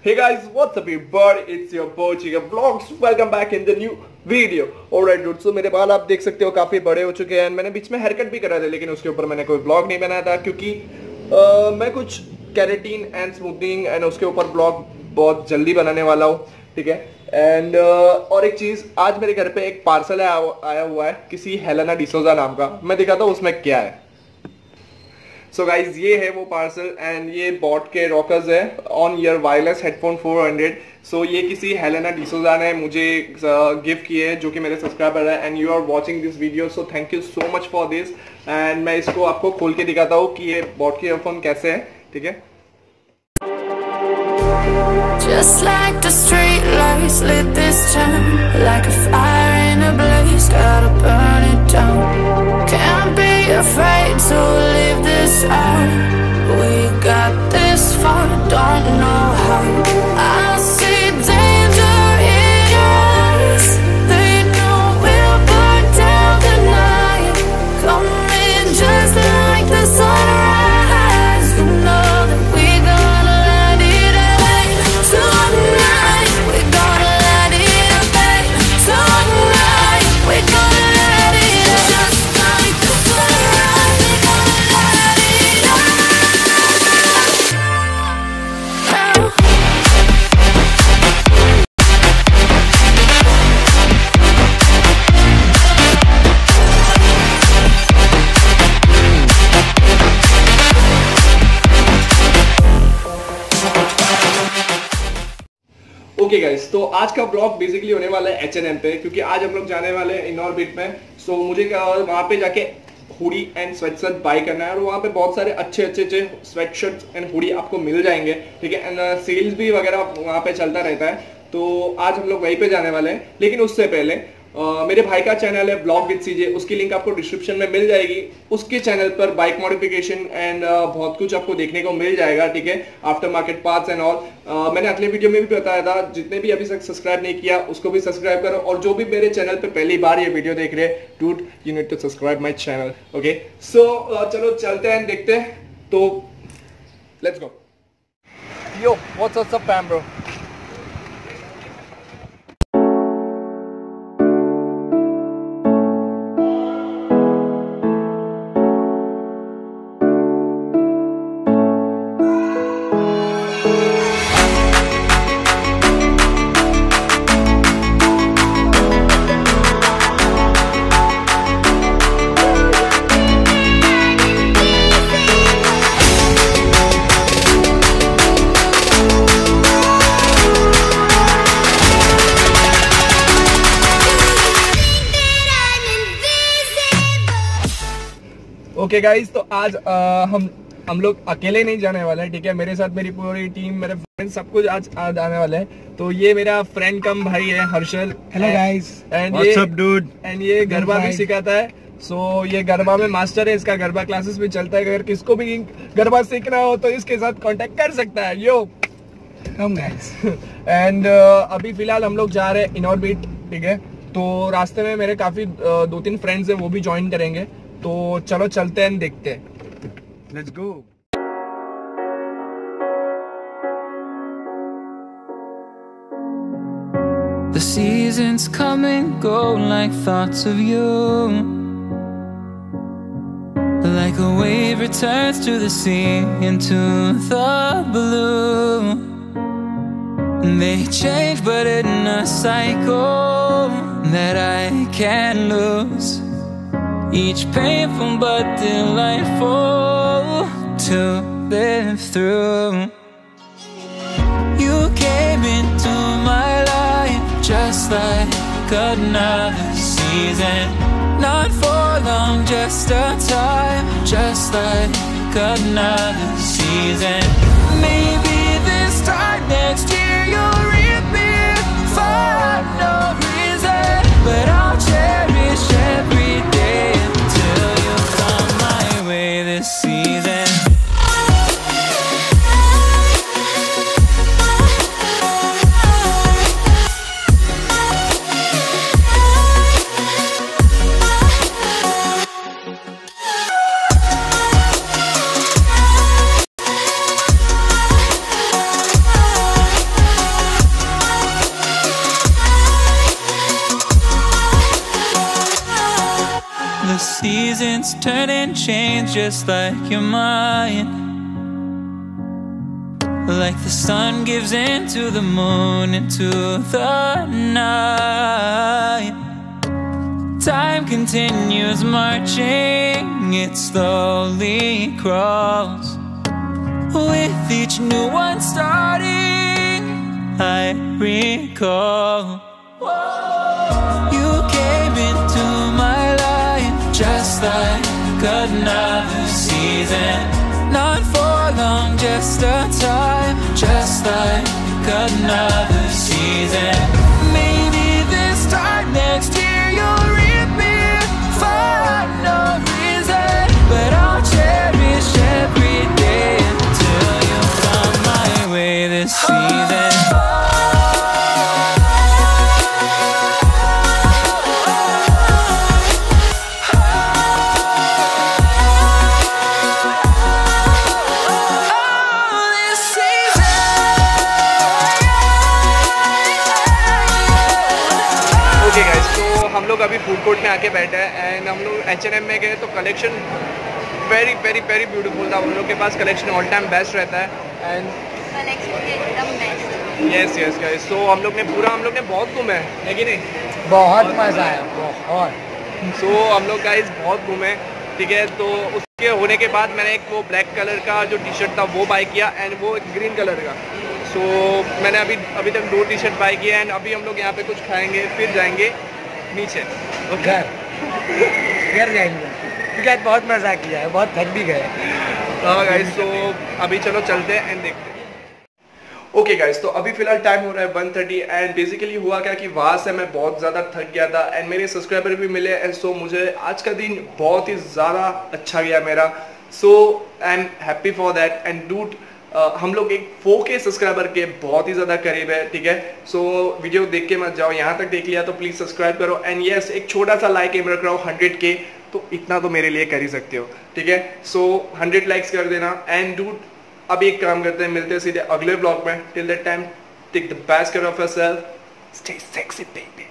Hey guys, what's up everybody? It's your boy Chiga Vlogs. Welcome back in the new video. Alright dude, so मेरे बाल आप देख सकते हो काफी बड़े हो चुके हैं। मैंने बीच में हेयरकट भी करा था, लेकिन उसके ऊपर मैंने कोई ब्लॉग नहीं बनाया था क्योंकि मैं कुछ केराटिन एंड स्मूथनिंग एंड उसके ऊपर ब्लॉग बहुत जल्दी बनाने वाला हूँ, ठीक है। एंड और एक चीज, आज मेरे घर पे एक पार्सल आया हुआ है किसी हेलेना डिसोजा नाम का। मैं दिखाता हूँ उसमें क्या है। सो गाइज, ये है वो पार्सल एंड ये बॉट के रॉकर्स है ऑन ईयर वायरलेस हेडफोन 400। सो ये किसी हेलेना डिसोजा ने मुझे गिफ्ट किए हैं, जो कि मेरे सब्सक्राइबर है and you are watching this video, so thank you so much for this. And मैं इसको आपको खोल के दिखाता हूँ कि ये बॉट के ईयरफोन कैसे है, ठीक है। Just like the street lights lit this town, like a fire in a blaze, gotta burn it down. Can't be afraid to leave this out. We got this far, don't know how. I see danger in your eyes. They know we'll burn down the night. Coming just like the sunrise. You know that we gonna let it rain. Tonight we gonna let it rain. Tonight we gonna let it rain. Just like the sunrise, we gonna let it rain. Okay guys, तो आज का blog basically होने वाला है H&M पे, क्योंकि आज हम लोग जाने वाले हैं इनॉर्बिट में। सो मुझे वहाँ पे जाके हुडी एंड स्वेटशर्ट बाय करना है और वहाँ पे बहुत सारे अच्छे स्वेटशर्ट्स एंड हुडी आपको मिल जाएंगे, ठीक है। एंड सेल्स भी वगैरह वहाँ पे चलता रहता है, तो आज हम लोग वहीं पे जाने वाले हैं। लेकिन उससे पहले मेरे भाई का चैनल है ब्लॉग विद सीजे, उसकी लिंक आपको डिस्क्रिप्शन में मिल जाएगी। उसके चैनल पर बाइक मॉडिफिकेशन एंड बहुत कुछ आपको देखने को मिल जाएगा, ठीक है। After market parts and all. मैंने अगले वीडियो में भी बताया था, जितने भी अभी तक सब्सक्राइब नहीं किया उसको भी सब्सक्राइब करो, और जो भी मेरे चैनल पे पहली बार ये वीडियो देख रहे हैं, dude you need to subscribe my channel, okay. So चलो चलते हैं, देखते हैं। तो let's go. Yo what's up fam bro. Okay guys, तो आज हम लोग अकेले नहीं जाने वाले हैं, ठीक है। मेरे साथ मेरी पूरी टीम, मेरे फ्रेंड्स, सब कुछ आज आने वाले हैं। तो ये मेरा फ्रेंड कम भाई है Harshal. Hello guys. And what's up dude. And ये गरबा भी सिखाता है। सो ये गरबा में मास्टर है, इसका गरबा क्लासेस भी चलता है। अगर किसको भी गरबा सीखना हो तो इसके साथ कांटेक्ट कर सकता है। यो कम गाइस। एंड अभी फिलहाल हम लोग जा रहे हैं इनॉर्बिट, ठीक है। तो रास्ते में मेरे काफी 2-3 फ्रेंड्स है, वो भी ज्वाइन करेंगे। तो चलो चलते हैं, देखते हैं। Let's go. The seasons come and go like thoughts of you, like a wave returns to the sea into the blue. They change but in a cycle that I can't lose. Each painful but delightful to live through. You came into my life just like another season. Not for long, just a time, just like another season. Maybe this time next year you'll reappear for no reason, but I'll cherish every day until you come my way this season. seasons turn and change just like your mind. Like the sun gives into the moon, into the night. Time continues marching, it slowly crawls. With each new one starting, I recall you came into my life just like another season. Not for long, just a time, just like another season. Maybe this time next year you'll reap me for no reason, but I'll cherish every day until you come my way this season. Okay guys, तो हम लोग अभी food court में आके बैठे हैं and हम लोग H&M में गए तो collection very very very beautiful था। हम लोग के पास कलेक्शन ऑल टाइम बेस्ट रहता है एंड कलेक्शन एकदम बेस्ट। यस यस गाइस, तो हम लोग ने बहुत घूमे है कि नहीं? बहुत मज़ा आया, बहुत। सो हम लोग गाइस बहुत घूमे, ठीक है। तो उसके होने के बाद मैंने एक वो ब्लैक कलर का जो टी शर्ट था वो बाय किया एंड वो ग्रीन कलर का। सो मैंने अभी तक 2 टी शर्ट बाय किए एंड अभी हम लोग यहाँ पे कुछ खाएंगे फिर जाएंगे नीचे घर जाएंगे क्योंकि आज बहुत मज़ा किया है, बहुत थक भी गए। हाँ गाइस, तो अभी चलो चलते हैं एंड देखते हैं। ओके गाइस, तो अभी फिलहाल टाइम हो रहा है 1:30 एंड बेसिकली हुआ क्या कि वहाँ से मैं बहुत ज़्यादा थक गया था एंड मेरे सब्सक्राइबर भी मिले एंड सो मुझे आज का दिन बहुत ही ज़्यादा अच्छा गया मेरा। So I am happy for that and dude हम लोग एक 4K सब्सक्राइबर के बहुत ही ज़्यादा करीब है, ठीक है। सो वीडियो देख के मत जाओ, यहाँ तक देख लिया तो प्लीज़ सब्सक्राइब करो एंड यस एक छोटा सा लाइक एम रख रहा हूँ 100K, तो इतना तो मेरे लिए कर ही सकते हो, ठीक है। सो 100 लाइक्स कर देना एंड डूड अब एक काम करते हैं, मिलते हैं सीधे अगले ब्लॉग में। Till that time take the best care of yourself, stay sexy baby.